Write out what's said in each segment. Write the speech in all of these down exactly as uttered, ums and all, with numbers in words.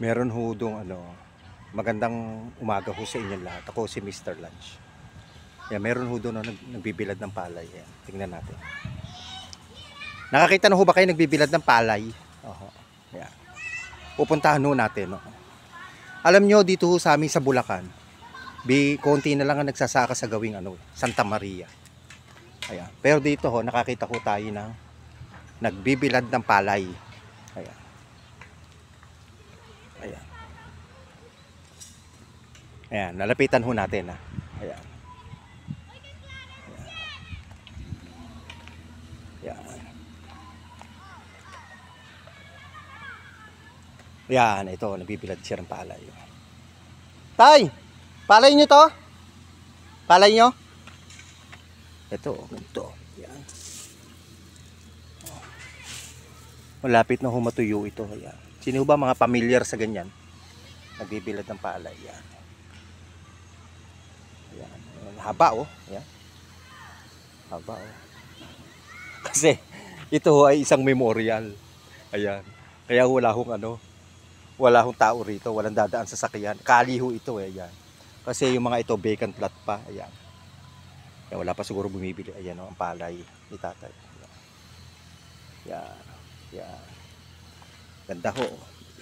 Meron ho dong ano, magandang umaga ho sa inyong lahat. Ako si mister Lunch. Yan, meron ho doon na nag, nagbibilad ng palay. Yan, tingnan natin. Nakakita na ho ba kayo nagbibilad ng palay? Oho. Yan. Pupuntahan ho natin. No? Alam nyo, dito ho sa amin sa Bulacan, bi, konti na lang ang nagsasaka sa gawing ano, Santa Maria. Ayan. Pero dito ho, nakakita ko tayo ng nagbibilad ng palay. Ayan. Ayan. Ayan, lalapitan ho natin ha. Ayan. Ayan. Ayan, ito, nabibilad siya ng palay. Tay! Palay nyo to? Palay nyo? Ito, ganito. Ayan. Malapit na humatuyo ito. Ayan. Sino ba mga familiar sa ganyan? Nagbibilad ng palay. Ayan. Ayan. Haba oh. Ayan. Haba oh. Kasi ito ay isang memorial. Ayan. Kaya wala hong ano, wala hong tao rito, walang dadaan sa sakyan. Kaliho ito eh. Ayan. Kasi yung mga ito vacant lot pa. Ayan. Ayan, wala pa siguro bumibili. Ayan oh, ang palay ni tatay. Ayan. Ayan. Ayan. Ganda ho.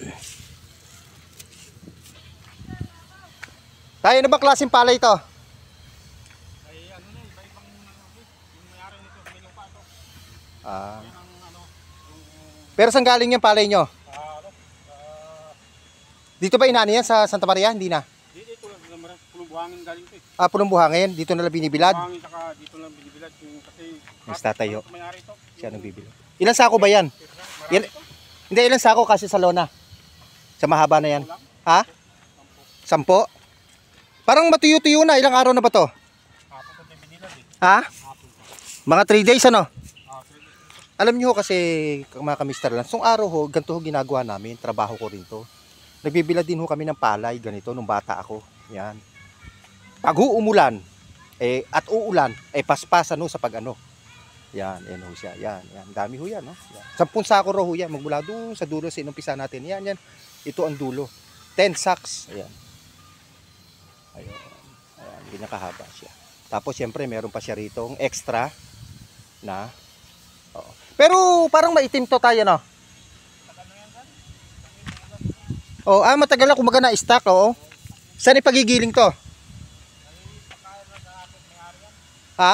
Tayo na ba klaseng palay ito? Ay ano na, iba-ibang yung mayari nito, may lupa ito. Ah. Yan ang ano, yung Pero saan galing yung palay nyo? uh, ano, uh, Dito ba inani yan sa Santa Maria? Hindi na. dito lang naman, pulong buhangin galing ito eh. Ah, punong buhangin. Dito na lang binibilad. Buhangin saka dito lang binibilad yung kasi Mas tatayo. ano, mayari ito. Siya nang bibilad. Ilan sako ba yan? Marami Yan- ito. Hindi, ilan sako kasi sa lona? Sa mahaba na yan. Kulang. Ha? Sampo? Parang matuyo-tuyo na. Ilang araw na ba to? Hapon ko din binilad eh. Ha? Hapon ko. Mga three days ano? Ah, three days. Alam nyo ho kasi mga kamister lang, sung araw ho, ganito ho ginagawa namin, trabaho ko rin to. Nagbibilad din ho kami ng palay, ganito, nung bata ako. Yan. Pag umulan, eh, at uulan, eh, paspasan ho sa pag ano. Yan, yan ho siya. Yan, yan. Dami ho yan, no? Yan. Sampung sako raw ho yan, magmula doon sa dulo, sinumpisa natin. Yan, yan. Ito ang dulo. Ten sacks. Ayan. Ayun. Ayan, ganyan kahaba siya. Tapos, siyempre, meron pa siya rito extra na. Oo. Pero parang maitim to tayo, no? Oh, ah, matagal na kumaga na stock, oo. Saan ipagigiling to? Ha?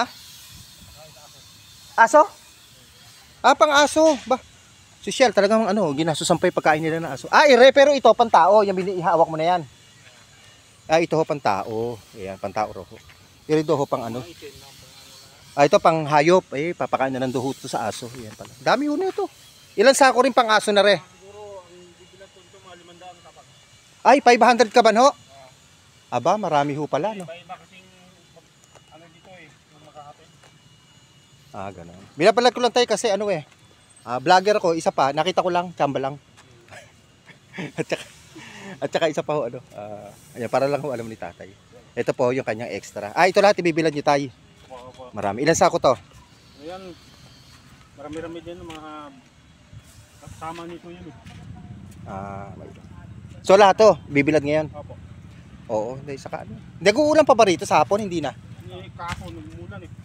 Aso? Ah, pang aso. Ba? Social, talagang ano, ginasusan pa yung pagkain nila ng aso. Ah, ire, pero ito, pantao. Yung ihawak mo na yan. Ah, ito ho, pantao. Ayan, pantao ro ho. Ire do ho, pang ano. Ah, ito pang hayop. Eh, papakain na ng duho to sa aso. Yan pala. Dami ho na ito. Ilan sako rin pang aso na re? Siguro ang bibilad ko ito mga limandaan kapag. Ay, five hundred ka ba ho? Aba, marami ho pala, no? Iba-iba kasing ano dito eh, yung makakapit. Ah, ganun. Binabalag ko lang tayo kasi ano eh. Ah, vlogger ko, isa pa, nakita ko lang, chamba lang. at saka, at saka isa pa ho, ano. Ah, ayan, para lang ho alam ni tatay. Ito po yung kanyang extra. Ah, ito lahat ibibilad niyo tayo. Opo, opo. Marami. Ilan sako to? Ayan, marami-rami din ng mga kasama nito yun eh. Ah, may so lahat to, bibilad ngayon. Opo. Oo, dahil saka ano. Nag-uulan pa ba rito sa hapon? Hindi na. Ni kahapon, nagmulan eh.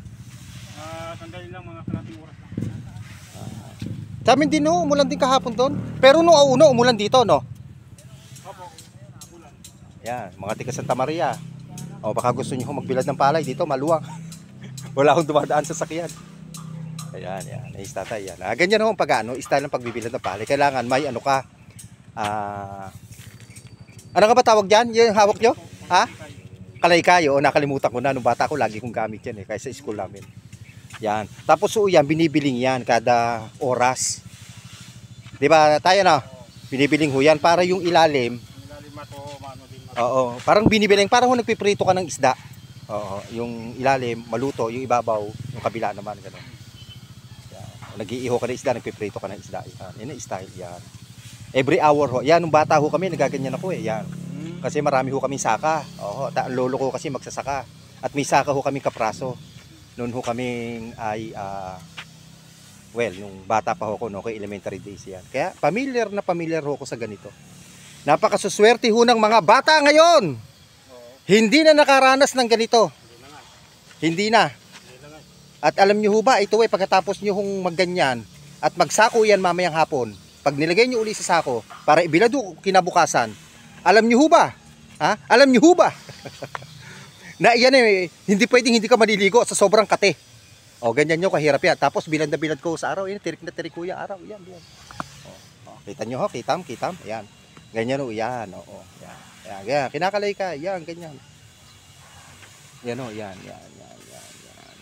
Ah, sandali lang mga kalating oras lang. Sa amin din no, umulan din kahapon doon. Pero nung uno, umulan dito, no? Opo, nabulan. Yan, mga tiga Santa Maria. O baka gusto niyo magbilad ng palay dito, maluwang. Wala akong dumadaan sa sakyan. Ayan, yan. Nais tatay yan. Ah, ganyan ho ang pag-ano, style ng pagbibilad ng palay. Kailangan may ano ka. Ah, ano ka ba tawag dyan? Yung hawak nyo? Ha? Kalaykay. O, nakalimutan ko na. Nung bata ko, lagi kong gamit yan eh. Kaya sa school namin. Yan. Tapos so yan, binibiling yan kada oras. Di ba tayo na? Binibiling ho yan para yung ilalim. Ang ilalim mato, mano din mato. Oo. Parang binibiling. Parang ho nagpiprito ka ng isda. Oo. Yung ilalim, maluto. Yung ibabaw, yung kabila naman. Ganun. Yan. Nag-iiho ka ng isda, nagpiprito ka ng isda. Yan. Yan ang style yan. Every hour ho. Yan, nung bata ho kami, nagaganyan ako eh. Yan. Hmm. Kasi marami ho kami saka. Oo. Ang lolo ko kasi magsasaka. At may saka ho kami kapraso. Noon ho kaming ay uh, well, nung bata pa ho ko, no, kay elementary days yan. Kaya familiar na familiar ho ko sa ganito. Napakasuswerte ho ng mga bata ngayon. Oo. Hindi na nakaranas ng ganito. Hindi na nga. Hindi na. Hindi na nga. At alam nyo ho ba, ito eh, pagkatapos nyo hong magganyan at magsako yan mamayang hapon, pag nilagay nyo uli sa sako para ibilad ho kinabukasan, alam nyo ho ba? Ha? Alam nyo ho ba? Na yan eh, hindi pwedeng hindi ka maliligo sa sobrang kate. O, ganyan nyo kahirap yan. Tapos bilad na bilad ko sa araw, yan, tirik na tirik ko yung araw. Yan, yan. O, o, kita nyo ho, kitam, kitam. Ayan. Ganyan ho, yan. O, o, yan. Yan, yan. Kinakalay ka. Yan, ganyan. Yan ho, yan, yan, yan, yan, yan.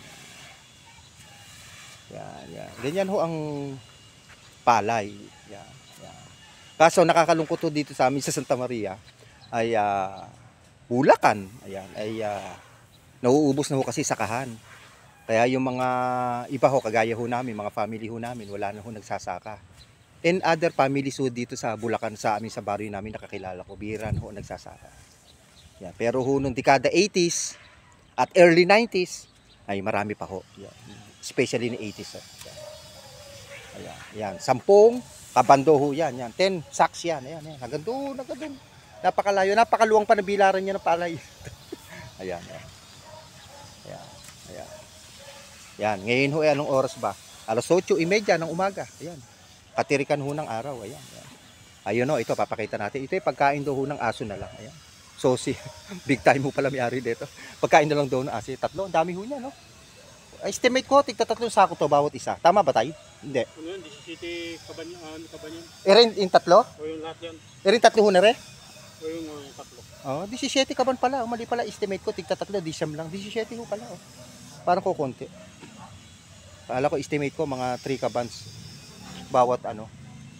Yan, yan. Ganyan ho ang palay. Yan, yan. Kaso nakakalungkot ho dito sa amin sa Santa Maria ay uh, Bulacan. Ayan, ay uh, nauubos na ho kasi sakahan. Kaya yung mga iba ho, kagaya ho namin, mga family ho namin, wala na ho nagsasaka. And other families ho dito sa Bulacan, sa amin sa barrio namin nakakilala ko, bihira na ho nagsasaka. Yan. Pero ho nung dekada eighties at early nineties, ay marami pa ho. Yan. Especially in eighties. Yan. Ayan, yan. Sampung, kabando ho yan. Yan. Ten sacks yan. Ayan, ayan. Hanggang doon, hanggang doon. Napakalayo, napakaluwang pa na bilaran niya ng palay. Ayan, ayan. Ayan, ayan. Yan, ngayon ho, eh, anong oras ba? alas otso y media ng umaga. Ayan. Katirikan ho ng araw. Ayan, ayan. Ayun ho, ito, papakita natin. Ito yung pagkain daw ho ng aso na lang. Ayan. So, si, big time mo pala may-ari dito. Pagkain na lang daw ng aso. Tatlo, ang dami ho niya, no? Estimate ko, tigta tatlong sako to bawat isa. Tama ba tayo? Hindi. Ano yun? disisiete kabanyan? Ano kabanyan? Erin, yung tatlo? O yung lahat yan? Erin, tatlo ho na rin? O yung uh, tatlo? Oh, disisiete kaban pala. Mali pala, estimate ko, tigta tatlo, di siyam lang. disisiete ho pala, oh. Parang ko konti. Kala ko estimate ko mga three kabans bawat ano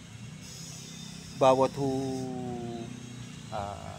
bawat hu uh,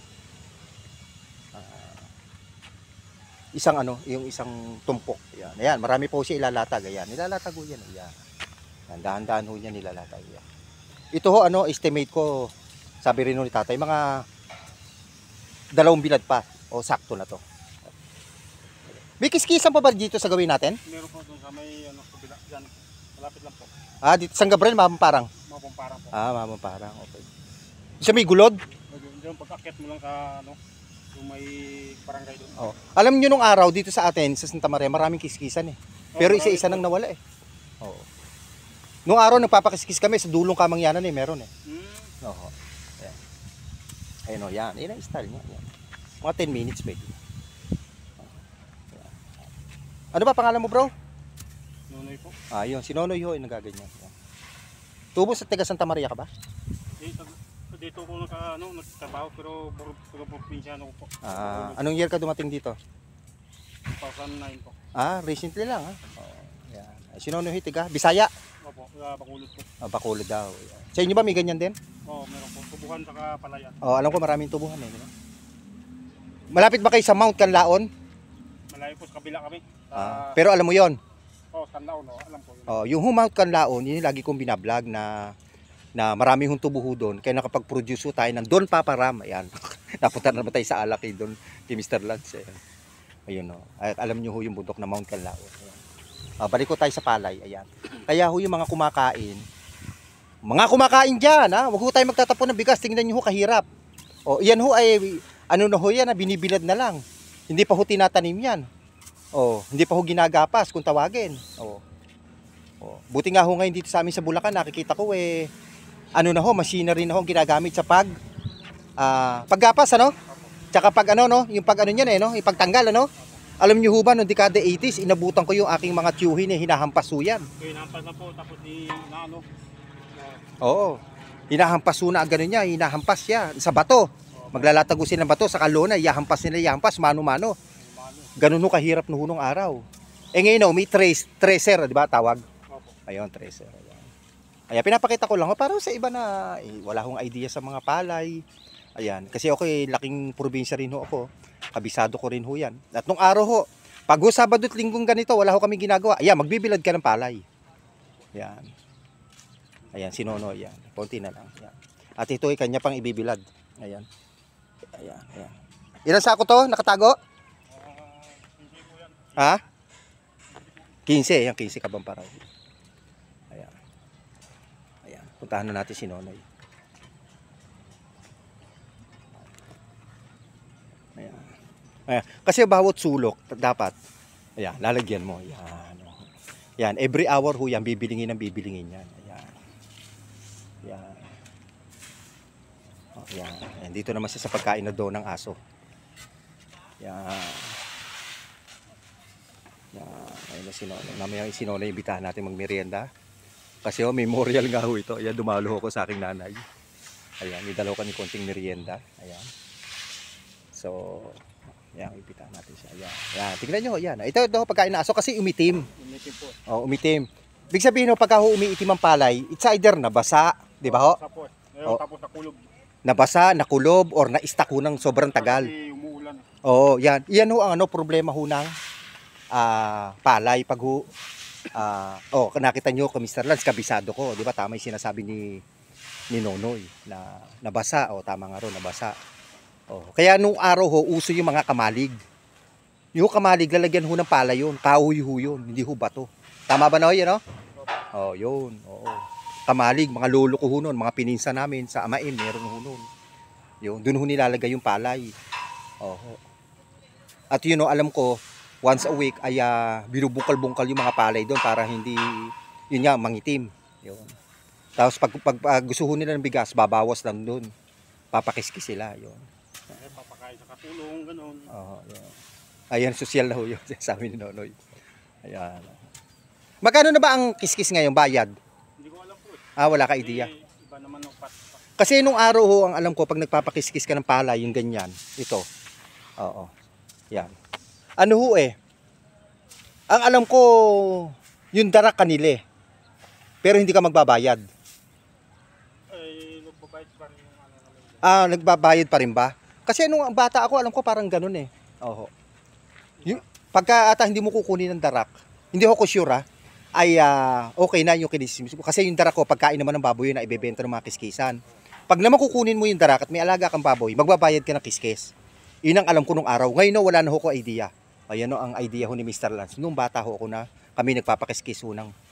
uh, isang ano yung isang tumpok. Ayan, ayan, marami po siya ilalatag. Ayan, nilalatag ho yan. Ayan, ayan, dahan-dahan ho niya nilalatag. Ayan. Ito ho ano estimate ko, sabi rin ho ni tatay, mga dalawang bilad pa o sakto na to. May kiskisan pa ba dito sa gawin natin? Meron po doon sa may ano, kabila dyan. Malapit lang po. Ah, dito San Gabriel, Mamamparang. Mapamparang po. Ah, Mamamparang. Okay. Sa may gulod? Diyan pag-akyat mo lang sa ano, yung may barangay doon. Oh. Alam niyo nung araw dito sa atin sa Santa Maria, maraming kiskisan eh. Pero Oh, isa-isa nang nawala eh. Oo. Nung araw nagpapakiskis kami sa dulong Kamangyanan eh, meron eh. Hmm. Oo. Ayan. Ayun oh, yan. Yan ang style niya. Yan. Mga ten minutes pwede. Ano ba pangalan mo, bro? Nonoy po. Ah, yun. Si Nonoy ho, yung nagaganyan. Yan. Tubo sa taga Santa Maria ka ba? Dito, dito ko naka, ano, nagtrabaho pero puro probinsyano ko po. Ah, anong year ka dumating dito? two thousand nine po. Ah, recently lang ha. Oh, yan. Si Nonoy, tiga Bisaya. Opo, uh, Bacolod po. Ah, Bacolod daw. Yan. Sa inyo ba may ganyan din? Oo, oh, meron po. Tubuhan saka palayan. Oh, alam ko maraming tubuhan eh. Diba? Malapit ba kayo sa Mount Canlaon? Malayo po sa kabila kami. Sa, Ah, pero alam mo yon. oh, Canlaon, no? Alam ko yun. Oh, yung Mount Canlaon, yun yung lagi kong binablog na na marami hong tubuho doon. Kaya nakapag-produce tayo ng Don Papa Ram. Ayan. Napunta na naman tayo sa alak kay Don, kay mister Lance. Ayan. Ayun o. Ay, alam nyo ho yung bundok na Mount Canlaon. Ayan. Ah, balik ko tayo sa palay. Ayan. Kaya ho yung mga kumakain. Mga kumakain dyan, ha? Huwag ho tayo magtatapon ng bigas. Tingnan nyo ho, kahirap. O, yan ho ay, ano na ho yan, ha? Binibilad na lang. Hindi pa ho tinatanim yan. O, hindi pa ho ginagapas kung tawagin. O. O. Buti nga ho ngayon dito sa amin sa Bulacan, nakikita ko eh, ano na ho, machinery na ho ginagamit sa pag, ah, paggapas, ano? Tsaka pag ano, no? Yung pag ano niyan eh, no? Yung pagtanggal, ano? Alam niyo ho ba, noong dekada eighties, inabutan ko yung aking mga tiyuhin eh, hinahampas ho yan. So, hinampas na po, tapos di, na ano, Oo. Hinahampas ho na ang ganun niya, hinahampas siya sa bato. Maglalatago sila ng bato sa kalona, iyahampas nila, iyahampas, mano-mano. Ganun ho kahirap no hunong araw. Eh ngayon no, may trace, tracer, di ba tawag? opo. Ayun, tracer. Ayan. Kaya pinapakita ko lang, oh, para sa iba na eh, wala akong idea sa mga palay. Ayan, kasi ako eh, laking probinsya rin ho ako. Kabisado ko rin ho yan. At nung araw ho, pag ho Sabado at Linggong ganito, wala ho kami ginagawa. Ayan, magbibilad ka ng palay. Ayan. Ayan, si Nonoy, yan. Konti na lang. Ayan. At ito ay kanya pang ibibilad. Ayan. Ayan, ayan. Ilan sako to? Nakatago? Ha? quince, ayan, quince Kabamparaw. Ayan. Ayan, puntahan na natin si Nonoy. Ayan. Kasi bawat sulok, t- dapat, ayan, lalagyan mo. Yan. oh. Yan, every hour ho yan, bibilingin ang bibilingin yan. Ayan. Yan. Oh, yan. Ayan. Dito naman siya sa pagkain na doon ng aso. Yan. Yan. Ayun na sinolo. Mamaya yung sinolo, ibitahan natin magmerienda. Kasi oh, memorial nga ho ito. Ayan, dumalo ho ko sa aking nanay. Ayan, idalaw kami konting merienda. Ayan. So, ayan, ibitahan natin siya. Ayan. Ayan, tignan nyo, ayan. Ito, ito pagkain na aso kasi umitim. Umitim po. Oh, umitim. Ibig sabihin ho, pagka ho umiitim ang palay, it's either nabasa, di ba ho? Tapos, Oh. tapos nakulog. Nabasa, nakulob, or na-stuck ho ng sobrang tagal. Kasi umuulan. Oo, yan. Yan ho ang ano, problema ho ng ah, palay. Pag ho, ah, oh, nakita nyo ko, mister Lance, kabisado ko. Di ba, tama yung sinasabi ni, ni Nonoy na nabasa. O, tama nga ro, nabasa. Oh, kaya nung araw ho, uso yung mga kamalig. Yung kamalig, lalagyan ho ng palay yun. Kahoy ho yun, hindi ho bato. Tama ba na ho yun, no? Oh, yun. Oo. Kamalig, mga lolo ko ho nun, mga pininsa namin sa Amain, meron ho nun. Yun, dun ho nilalagay yung palay. Oo. At yun know, alam ko, once a week ay uh, binubungkal-bungkal yung mga palay doon para hindi, yun nga, mangitim. Yun. Tapos pag, pag, pag gusto ho nila ng bigas, babawas lang doon. Papakiskis sila. Yun. Eh, papakain sa katulong, gano'n. Oo, yun. Ayan, social na ho yun, sabi ni Nonoy. Ayan. Magkano na ba ang kiskis ngayon, bayad? Hindi ko alam po eh. Ah, wala ka idea. Eh, iba naman ng pat. Kasi nung araw ho, ang alam ko, pag nagpapakiskis ka ng palay, yung ganyan, ito. Oo. Yan. Ano ho eh, ang alam ko, yung darak kanila eh. Pero hindi ka magbabayad. Eh, nagbabayad pa rin yung ano naman. Ah, nagbabayad pa rin ba? Kasi nung bata ako, alam ko parang ganun eh. Oo. Yung, pagka ata hindi mo kukunin ng darak, hindi ako sure ah, ay ah, okay na yung kinismis mo. Kasi yung darak ko, pagkain naman ng baboy na ibebenta ng mga kiskisan. Pag naman kukunin mo yung darak at may alaga kang baboy, magbabayad ka ng kiskis. Yun ang alam ko nung araw. Ngayon no, wala na ho ko idea. Ayan no, ang idea ho ni mister Lance. Nung bata ho ako na kami nagpapakiskis ho ng